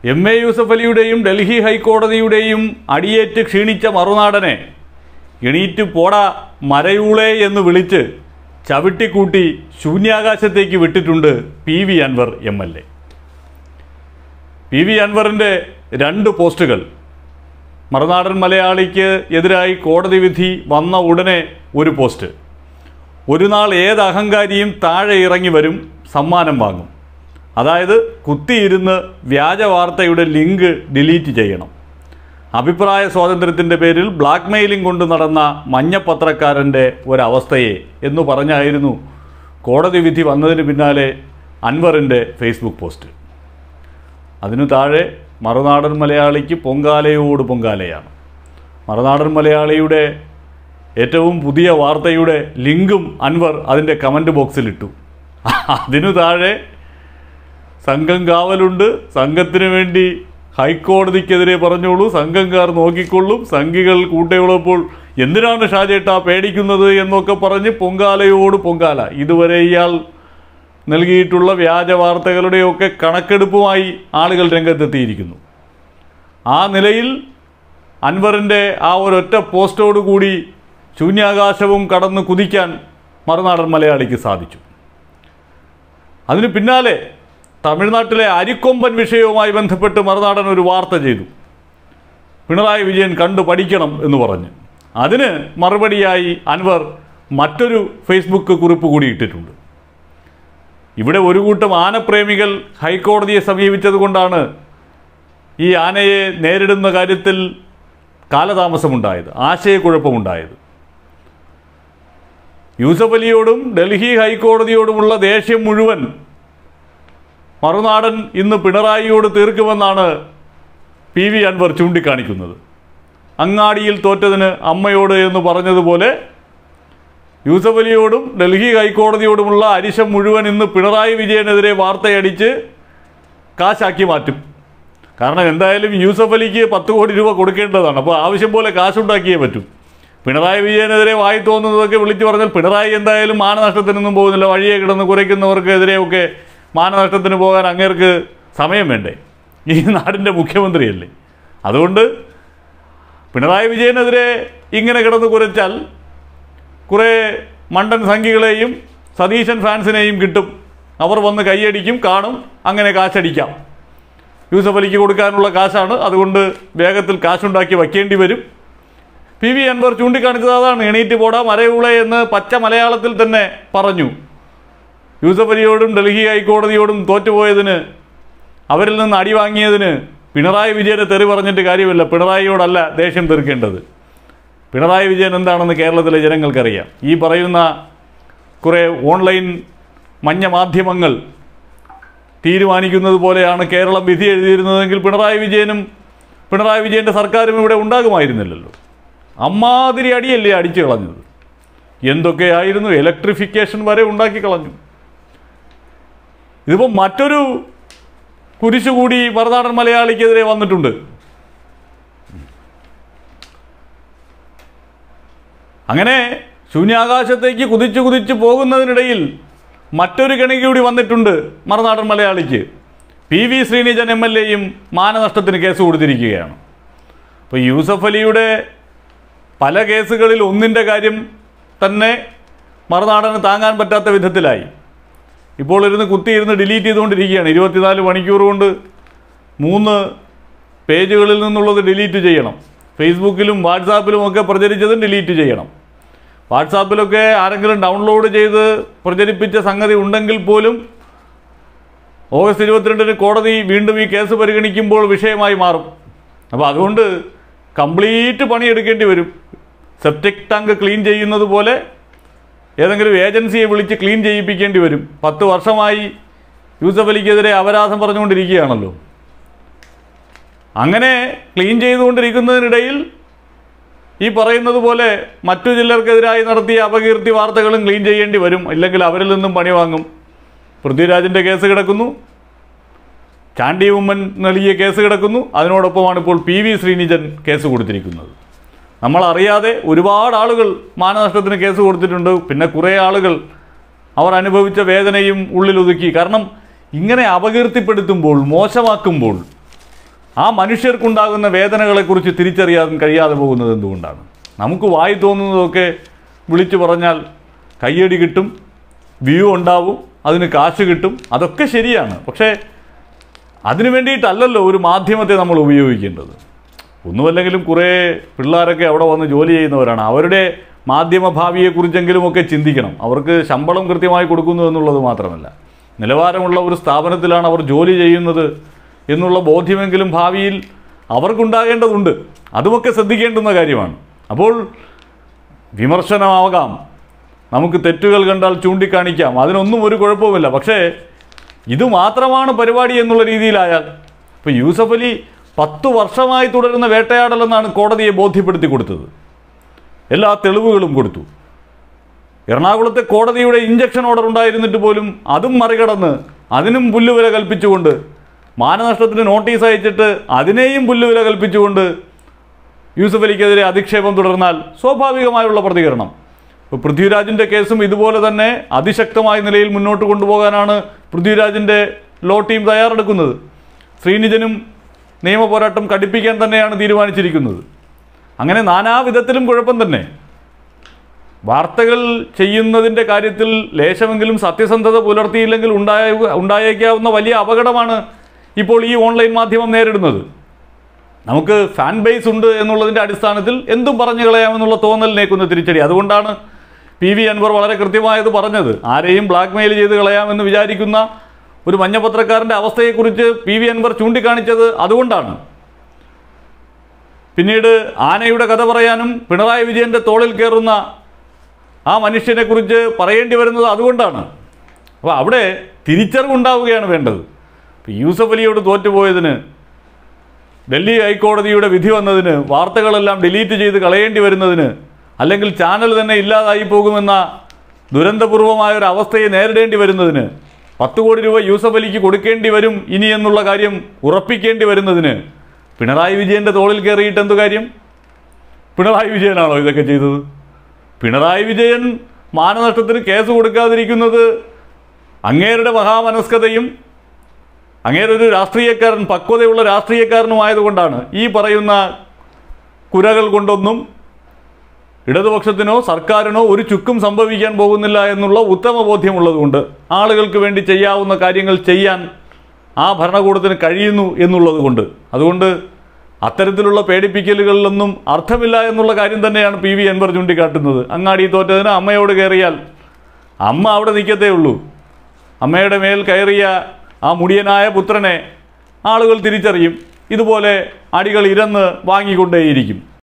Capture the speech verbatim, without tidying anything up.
M A Yusuf അലിയുടെയും ഡൽഹി ഹൈക്കോടതിയുടെയും അടിയേറ്റ് ക്ഷീണിച്ച മറുനാടനെ എണീറ്റ് പോടാ മരയൂളേ എന്ന് വിളിച്ച് ചവിട്ടിക്കൂട്ടി ശൂന്യാകാശത്തേക്ക് വിട്ടിട്ടുണ്ട് P V Anwar M L A. P V അൻവറിൻ്റെ രണ്ട് പോസ്റ്റുകൾ മറുനാടൻ മലയാളിക്ക് എതിരായി കോടതി വിധി വന്ന ഉടനെ ഒരു പോസ്റ്റ്, ഒരു നാൾ ഏത് അഹങ്കാരിയും താഴെ ഇറങ്ങി വരും, സമ്മാനം വാങ്ങും. അതായത് കുത്തിയിരുന്ന് വ്യാജ വാർത്തയുടെ ലിങ്ക് ഡിലീറ്റ് ചെയ്യണം. അഭിപ്രായ സ്വാതന്ത്ര്യത്തിൻ്റെ പേരിൽ ബ്ലാക്ക് മെയിലിംഗ് കൊണ്ട് നടന്ന മഞ്ഞപ്പത്രക്കാരൻ്റെ ഒരവസ്ഥയെ എന്ന് പറഞ്ഞായിരുന്നു കോടതി വിധി വന്നതിന് പിന്നാലെ അൻവറിൻ്റെ ഫേസ്ബുക്ക് പോസ്റ്റ്. അതിനു താഴെ മറുനാടൻ മലയാളിക്ക് പൊങ്കാലയോട് പൊങ്കാലയാണ്. മറുനാടൻ മലയാളിയുടെ ഏറ്റവും പുതിയ വാർത്തയുടെ ലിങ്കും അൻവർ അതിൻ്റെ കമൻറ്റ് ബോക്സിലിട്ടു. അതിനു താഴെ സംഘം കാവലുണ്ട്, സംഘത്തിന് വേണ്ടി ഹൈക്കോടതിക്കെതിരെ പറഞ്ഞോളൂ, സംഘംകാർ നോക്കിക്കൊള്ളും, സംഘികൾ കൂട്ടയുള്ളപ്പോൾ എന്തിനാണ് ഷാജേട്ടാ പേടിക്കുന്നത് എന്നൊക്കെ പറഞ്ഞ് പൊങ്കാലയോട് പൊങ്കാല. ഇതുവരെ ഇയാൾ നൽകിയിട്ടുള്ള വ്യാജ വാർത്തകളുടെയൊക്കെ കണക്കെടുപ്പുമായി ആളുകൾ രംഗത്തെത്തിയിരിക്കുന്നു. ആ നിലയിൽ അൻവറിൻ്റെ ആ ഒരൊറ്റ പോസ്റ്റോടുകൂടി ശൂന്യാകാശവും കടന്ന് കുതിക്കാൻ മറുനാടൻ മലയാളിക്ക് സാധിച്ചു. അതിന് പിന്നാലെ തമിഴ്നാട്ടിലെ അരിക്കൊമ്പൻ വിഷയവുമായി ബന്ധപ്പെട്ട് മറുനാടൻ ഒരു വാർത്ത ചെയ്തു. പിണറായി വിജയൻ കണ്ടു പഠിക്കണം എന്ന് പറഞ്ഞ് അതിന് മറുപടിയായി അൻവർ മറ്റൊരു ഫേസ്ബുക്ക് കുറിപ്പ് കൂടി ഇട്ടിട്ടുണ്ട്. ഇവിടെ ഒരു കൂട്ടം ആനപ്രേമികൾ ഹൈക്കോടതിയെ സമീപിച്ചതുകൊണ്ടാണ് ഈ ആനയെ നേരിടുന്ന കാര്യത്തിൽ കാലതാമസമുണ്ടായത്, ആശയക്കുഴപ്പമുണ്ടായത്. യൂസഫ് അലിയോടും ഡൽഹി ഹൈക്കോടതിയോടുമുള്ള ദേഷ്യം മുഴുവൻ മറുനാടൻ ഇന്ന് പിണറായിയോട് തീർക്കുമെന്നാണ് പി വി അൻവർ ചൂണ്ടിക്കാണിക്കുന്നത്. അങ്ങാടിയിൽ തോറ്റതിന് അമ്മയോട് എന്ന് പറഞ്ഞതുപോലെ യൂസഫ് അലിയോടും ഡൽഹി ഹൈക്കോടതിയോടുമുള്ള അരിശം മുഴുവൻ ഇന്ന് പിണറായി വിജയനെതിരെ വാർത്തയടിച്ച് കാശാക്കി മാറ്റും. കാരണം എന്തായാലും യൂസഫ് അലിക്ക് പത്ത് കോടി രൂപ കൊടുക്കേണ്ടതാണ്. അപ്പോൾ ആവശ്യം പോലെ കാശുണ്ടാക്കിയേ പറ്റും. പിണറായി വിജയനെതിരെ വായി തോന്നുന്നതൊക്കെ വിളിച്ചു പറഞ്ഞാൽ പിണറായി എന്തായാലും മാനനഷ്ടത്തിനൊന്നും പോകുന്നില്ല. വഴിയെ കിടന്ന് കുറയ്ക്കുന്നവർക്കെതിരെയൊക്കെ മാനനഷ്ടത്തിന് പോകാൻ അങ്ങേർക്ക് സമയം വേണ്ടേ? ഈ നാടിൻ്റെ മുഖ്യമന്ത്രിയല്ലേ. അതുകൊണ്ട് പിണറായി വിജയനെതിരെ ഇങ്ങനെ കിടന്ന് കുരച്ചാൽ കുറേ മണ്ടൻ സംഘികളെയും സതീശൻ ഫാൻസിനെയും കിട്ടും. അവർ വന്ന് കൈയടിക്കും, കാണും, അങ്ങനെ കാശടിക്കാം. യൂസഫ് അലിക്ക് കൊടുക്കാനുള്ള കാശാണ്, അതുകൊണ്ട് വേഗത്തിൽ കാശുണ്ടാക്കി വയ്ക്കേണ്ടി വരും. പി വി അൻവർ ചൂണ്ടിക്കാണിച്ചത് അതാണ്. എണീറ്റ് പോടാ മരയൂളെ എന്ന് പച്ച മലയാളത്തിൽ തന്നെ പറഞ്ഞു. യൂസഫ് അലിയോടും ഡൽഹി ഹൈക്കോടതിയോടും തോറ്റുപോയതിന്, അവരിൽ നിന്ന് അടി വാങ്ങിയതിന് പിണറായി വിജയനെ തെറി പറഞ്ഞിട്ട് കാര്യമില്ല. പിണറായിയോടല്ല ദേഷ്യം തീർക്കേണ്ടത്. പിണറായി വിജയൻ എന്താണെന്ന് കേരളത്തിലെ ജനങ്ങൾക്കറിയാം. ഈ പറയുന്ന കുറേ ഓൺലൈൻ മഞ്ഞ മാധ്യമങ്ങൾ തീരുമാനിക്കുന്നത് പോലെയാണ് കേരളം വിധി എഴുതിയിരുന്നതെങ്കിൽ പിണറായി വിജയനും പിണറായി വിജയൻ്റെ സർക്കാരും ഇവിടെ ഉണ്ടാകുമായിരുന്നില്ലല്ലോ. അമ്മാതിരി അടിയല്ലേ അടിച്ചു കളഞ്ഞത്. എന്തൊക്കെയായിരുന്നു, ഇലക്ട്രിഫിക്കേഷൻ വരെ ഉണ്ടാക്കി കളഞ്ഞു. ഇതിപ്പോൾ മറ്റൊരു കുരിശുകൂടി മറുനാടൻ മലയാളിക്കെതിരെ വന്നിട്ടുണ്ട്. അങ്ങനെ ശൂന്യാകാശത്തേക്ക് കുതിച്ചു കുതിച്ചു പോകുന്നതിനിടയിൽ മറ്റൊരു കണി കൂടി വന്നിട്ടുണ്ട് മറുനാടൻ മലയാളിക്ക്. P V Sreenijan M L എയും മാനനഷ്ടത്തിന് കേസ് കൊടുത്തിരിക്കുകയാണ്. അപ്പോൾ യൂസഫ് അലിയുടെ പല കേസുകളിൽ ഒന്നിൻ്റെ കാര്യം തന്നെ മറുനാടന് താങ്ങാൻ പറ്റാത്ത വിധത്തിലായി. ഇപ്പോൾ ഇരുന്ന് കുത്തിയിരുന്ന് ഡിലീറ്റ് ചെയ്തുകൊണ്ടിരിക്കുകയാണ്. ഇരുപത്തിനാല് മണിക്കൂർ കൊണ്ട് മൂന്ന് പേജുകളിൽ നിന്നുള്ളത് ഡിലീറ്റ് ചെയ്യണം. ഫേസ്ബുക്കിലും വാട്സാപ്പിലും ഒക്കെ പ്രചരിച്ചതും ഡിലീറ്റ് ചെയ്യണം. വാട്സാപ്പിലൊക്കെ ആരെങ്കിലും ഡൗൺലോഡ് ചെയ്ത് പ്രചരിപ്പിച്ച സംഗതി ഉണ്ടെങ്കിൽ പോലും ഓഗസ്റ്റ് ഇരുപത്തിരണ്ടിന് കോടതി വീണ്ടും ഈ കേസ് പരിഗണിക്കുമ്പോൾ വിഷയമായി മാറും. അപ്പോൾ അതുകൊണ്ട് കംപ്ലീറ്റ് പണിയെടുക്കേണ്ടി വരും. സെപ്റ്റിക് ടാങ്ക് ക്ലീൻ ചെയ്യുന്നത് പോലെ ഏതെങ്കിലും ഏജൻസിയെ വിളിച്ച് ക്ലീൻ ചെയ്യിപ്പിക്കേണ്ടി വരും. പത്ത് വർഷമായി യൂസഫ് അലിക്കെതിരെ അപരാധം പറഞ്ഞുകൊണ്ടിരിക്കുകയാണല്ലോ. അങ്ങനെ ക്ലീൻ ചെയ്തുകൊണ്ടിരിക്കുന്നതിനിടയിൽ ഈ പറയുന്നത് പോലെ മറ്റു ചിലർക്കെതിരായി നടത്തിയ അപകീർത്തി വാർത്തകളും ക്ലീൻ ചെയ്യേണ്ടി വരും. ഇല്ലെങ്കിൽ അവരിൽ നിന്നും പണി വാങ്ങും. പൃഥ്വിരാജിൻ്റെ കേസ് കിടക്കുന്നു, ചാണ്ടി ഉമ്മൻ നൽകിയ കേസ് കിടക്കുന്നു. അതിനോടൊപ്പമാണ് ഇപ്പോൾ പി വി ശ്രീനിജൻ കേസ് കൊടുത്തിരിക്കുന്നത്. നമ്മളറിയാതെ ഒരുപാട് ആളുകൾ മാനനഷ്ടത്തിന് കേസ് കൊടുത്തിട്ടുണ്ട്. പിന്നെ കുറേ ആളുകൾ അവർ അനുഭവിച്ച വേദനയും ഉള്ളിലൊതുക്കി. കാരണം ഇങ്ങനെ അപകീർത്തിപ്പെടുത്തുമ്പോൾ, മോശമാക്കുമ്പോൾ ആ മനുഷ്യർക്കുണ്ടാകുന്ന വേദനകളെക്കുറിച്ച് തിരിച്ചറിയാൻ കഴിയാതെ പോകുന്നത് എന്തുകൊണ്ടാണ്? നമുക്ക് വായി തോന്നുന്നതൊക്കെ വിളിച്ചു പറഞ്ഞാൽ കയ്യടി കിട്ടും, വ്യൂ ഉണ്ടാവും, അതിന് കാശ് കിട്ടും, അതൊക്കെ ശരിയാണ്. പക്ഷേ അതിനു വേണ്ടിയിട്ടല്ലല്ലോ ഒരു മാധ്യമത്തെ നമ്മൾ ഉപയോഗിക്കേണ്ടത്. ഒന്നുമല്ലെങ്കിലും കുറേ പിള്ളേരൊക്കെ അവിടെ വന്ന് ജോലി ചെയ്യുന്നവരാണ്. അവരുടെ മാധ്യമ ഭാവിയെക്കുറിച്ചെങ്കിലുമൊക്കെ ചിന്തിക്കണം. അവർക്ക് ശമ്പളം കൃത്യമായി കൊടുക്കുന്നു എന്നുള്ളത് മാത്രമല്ല, നിലവാരമുള്ള ഒരു സ്ഥാപനത്തിലാണ് അവർ ജോലി ചെയ്യുന്നത് എന്നുള്ള ബോധ്യമെങ്കിലും ഭാവിയിൽ അവർക്കുണ്ടാകേണ്ടതുണ്ട്. അതുമൊക്കെ ശ്രദ്ധിക്കേണ്ടുന്ന കാര്യമാണ്. അപ്പോൾ വിമർശനമാകാം, നമുക്ക് തെറ്റുകൾ കണ്ടാൽ ചൂണ്ടിക്കാണിക്കാം, അതിനൊന്നും ഒരു കുഴപ്പവുമില്ല. പക്ഷേ ഇത് മാത്രമാണ് പരിപാടി എന്നുള്ള രീതിയിലായാൽ, ഇപ്പോൾ യൂസഫ് അലി പത്തു വർഷമായി തുടരുന്ന വേട്ടയാടലെന്നാണ് കോടതിയെ ബോധ്യപ്പെടുത്തി കൊടുത്തത്. എല്ലാ തെളിവുകളും കൊടുത്തു. എറണാകുളത്തെ കോടതിയുടെ ഇഞ്ചക്ഷൻ ഓർഡർ ഉണ്ടായിരുന്നിട്ട് പോലും അതും മറികടന്ന് അതിനും പുല്ലുവില കൽപ്പിച്ചുകൊണ്ട്, മാനനഷ്ടത്തിന് നോട്ടീസ് അയച്ചിട്ട് അതിനെയും പുല്ലുവില കൽപ്പിച്ചുകൊണ്ട് യൂസഫ് അലിക്കെതിരെ അധിക്ഷേപം തുടർന്നാൽ സ്വാഭാവികമായുള്ള പ്രതികരണം. ഇപ്പോൾ പൃഥ്വിരാജിൻ്റെ കേസും ഇതുപോലെ തന്നെ അതിശക്തമായ നിലയിൽ മുന്നോട്ട് കൊണ്ടുപോകാനാണ് പൃഥ്വിരാജിൻ്റെ ലോ ടീം തയ്യാറെടുക്കുന്നത്. ശ്രീനിജനും നിയമ പോരാട്ടം കടുപ്പിക്കാൻ തന്നെയാണ് തീരുമാനിച്ചിരിക്കുന്നത്. അങ്ങനെ നാനാവിധത്തിലും കുഴപ്പം തന്നെ. വാർത്തകൾ ചെയ്യുന്നതിൻ്റെ കാര്യത്തിൽ ലേശമെങ്കിലും സത്യസന്ധത പുലർത്തിയില്ലെങ്കിൽ ഉണ്ടായ ഉണ്ടായേക്കാവുന്ന വലിയ അപകടമാണ് ഇപ്പോൾ ഈ ഓൺലൈൻ മാധ്യമം നേരിടുന്നത്. നമുക്ക് ഫാൻ ബേസ് ഉണ്ട് എന്നുള്ളതിൻ്റെ അടിസ്ഥാനത്തിൽ എന്തും പറഞ്ഞു കളയാമെന്നുള്ള തോന്നലിനേക്കുന്ന തിരിച്ചടി. അതുകൊണ്ടാണ് പി വി അൻവർ വളരെ കൃത്യമായത് പറഞ്ഞത്. ആരെയും ബ്ലാക്ക് മെയിൽ ചെയ്ത് കളയാമെന്ന് വിചാരിക്കുന്ന ഒരു മഞ്ഞപത്രക്കാരൻ്റെ അവസ്ഥയെക്കുറിച്ച് പി വി അൻവർ ചൂണ്ടിക്കാണിച്ചത് അതുകൊണ്ടാണ്. പിന്നീട് ആനയുടെ കഥ പറയാനും പിണറായി വിജയൻ്റെ തോളിൽ കയറുന്ന ആ മനുഷ്യനെക്കുറിച്ച് പറയേണ്ടി വരുന്നത് അതുകൊണ്ടാണ്. അപ്പോൾ അവിടെ തിരിച്ചറിവുണ്ടാവുകയാണ് വേണ്ടത്. ഇപ്പോൾ യൂസഫ് അലിയോട് തോറ്റുപോയതിന്, ഡൽഹി ഹൈക്കോടതിയുടെ വിധി വന്നതിന്, വാർത്തകളെല്ലാം ഡിലീറ്റ് ചെയ്ത് കളയേണ്ടി വരുന്നതിന്, അല്ലെങ്കിൽ ചാനൽ തന്നെ ഇല്ലാതായി പോകുമെന്ന ദുരന്തപൂർവമായ ഒരു അവസ്ഥയെ നേരിടേണ്ടി വരുന്നതിന്, പത്ത് കോടി രൂപ യൂസഫ് അലിക്ക് കൊടുക്കേണ്ടി വരും ഇനി എന്നുള്ള കാര്യം ഉറപ്പിക്കേണ്ടി വരുന്നതിന് പിണറായി വിജയൻ്റെ തോളിൽ കയറിയിട്ട് എന്തു കാര്യം? പിണറായി വിജയനാണോ ഇതൊക്കെ ചെയ്തത്? പിണറായി വിജയൻ മാനനഷ്ടത്തിന് കേസ് കൊടുക്കാതിരിക്കുന്നത് അങ്ങേരുടെ മഹാമനസ്കതയും അങ്ങേരൊരു രാഷ്ട്രീയക്കാരൻ, പക്വതയുള്ള രാഷ്ട്രീയക്കാരനുമായതുകൊണ്ടാണ്. ഈ പറയുന്ന കുരകൾ കൊണ്ടൊന്നും ഇടതുപക്ഷത്തിനോ സർക്കാരിനോ ഒരു ചുക്കും സംഭവിക്കാൻ പോകുന്നില്ല എന്നുള്ള ഉത്തമ ബോധ്യമുള്ളതുകൊണ്ട്, ആളുകൾക്ക് വേണ്ടി ചെയ്യാവുന്ന കാര്യങ്ങൾ ചെയ്യാൻ ആ ഭരണകൂടത്തിന് കഴിയുന്നു എന്നുള്ളത് കൊണ്ട്, അതുകൊണ്ട് അത്തരത്തിലുള്ള പേടിപ്പിക്കലുകളിലൊന്നും അർത്ഥമില്ല എന്നുള്ള കാര്യം തന്നെയാണ് പി വി അൻവർ ചൂണ്ടിക്കാട്ടുന്നത്. അങ്ങാടി തോറ്റതിന് അമ്മയോട് കയറിയാൽ അമ്മ അവിടെ നിൽക്കത്തേ ഉള്ളൂ. അമ്മയുടെ മേൽ കയറിയ ആ മുടിയനായ പുത്രനെ ആളുകൾ തിരിച്ചറിയും. ഇതുപോലെ അടികൾ ഇരന്ന് വാങ്ങിക്കൊണ്ടേയിരിക്കും.